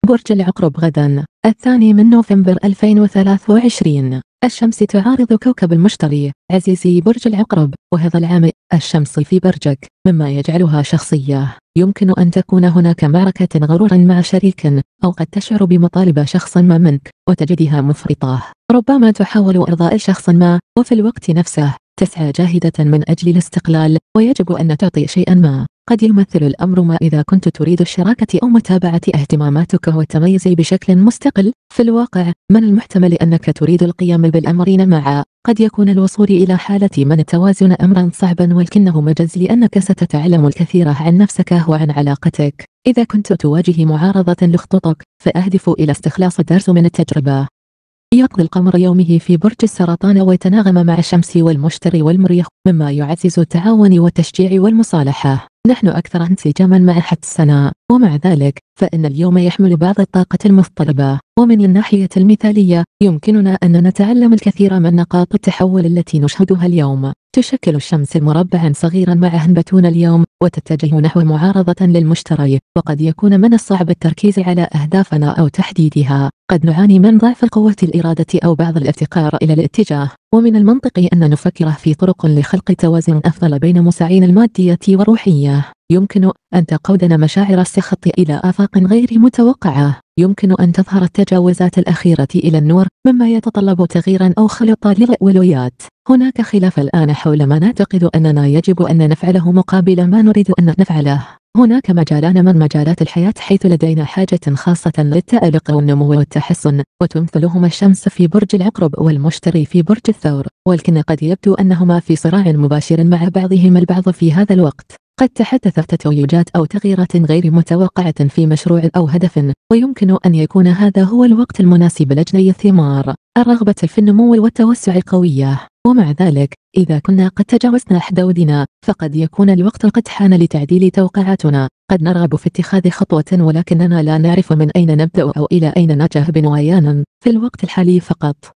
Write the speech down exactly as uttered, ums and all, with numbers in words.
برج العقرب غدا الثاني من نوفمبر ألفين وثلاثة وعشرين. الشمس تعارض كوكب المشتري. عزيزي برج العقرب، وهذا العام الشمس في برجك، مما يجعلها شخصية. يمكن أن تكون هناك معركة غرور مع شريك، أو قد تشعر بمطالب شخص ما منك وتجدها مفرطة. ربما تحاول إرضاء شخص ما، وفي الوقت نفسه تسعى جاهدة من أجل الاستقلال، ويجب أن تعطي شيئا ما. قد يمثل الأمر ما إذا كنت تريد الشراكة أو متابعة اهتماماتك والتميز بشكل مستقل. في الواقع من المحتمل أنك تريد القيام بالأمرين معا. قد يكون الوصول إلى حالة من التوازن أمرا صعبا، ولكنه مجز لأنك ستتعلم الكثير عن نفسك وعن علاقتك. إذا كنت تواجه معارضة لخططك، فأهدف إلى استخلاص الدرس من التجربة. يقضي القمر يومه في برج السرطان ويتناغم مع الشمس والمشتري والمريخ، مما يعزز التعاون والتشجيع والمصالحة. نحن أكثر انسجاما مع حد السنة، ومع ذلك فإن اليوم يحمل بعض الطاقة المضطربة. ومن الناحية المثالية يمكننا أن نتعلم الكثير من نقاط التحول التي نشهدها اليوم. تشكل الشمس مربعا صغيرا مع هنبتون اليوم، وتتجه نحو معارضة للمشتري، وقد يكون من الصعب التركيز على أهدافنا أو تحديدها. قد نعاني من ضعف قوة الإرادة أو بعض الافتقار إلى الاتجاه، ومن المنطقي أن نفكر في طرق لخلق توازن أفضل بين مساعينا المادية والروحية. يمكن أن تقودنا مشاعر السخط إلى آفاق غير متوقعة. يمكن أن تظهر التجاوزات الأخيرة إلى النور، مما يتطلب تغييرا أو خلط للأولويات. هناك خلاف الآن حول ما نعتقد أننا يجب أن نفعله مقابل ما نريد أن نفعله. هناك مجالان من مجالات الحياة حيث لدينا حاجة خاصة للتألق والنمو والتحسن، وتمثلهما الشمس في برج العقرب والمشتري في برج الثور، ولكن قد يبدو أنهما في صراع مباشر مع بعضهما البعض في هذا الوقت. قد تحدثت تتويجات أو تغييرات غير متوقعة في مشروع أو هدف، ويمكن أن يكون هذا هو الوقت المناسب لجني الثمار. الرغبة في النمو والتوسع قوية، ومع ذلك إذا كنا قد تجاوزنا حدودنا، فقد يكون الوقت قد حان لتعديل توقعاتنا. قد نرغب في اتخاذ خطوة، ولكننا لا نعرف من أين نبدأ أو إلى أين نتجه بنوايانا. في الوقت الحالي فقط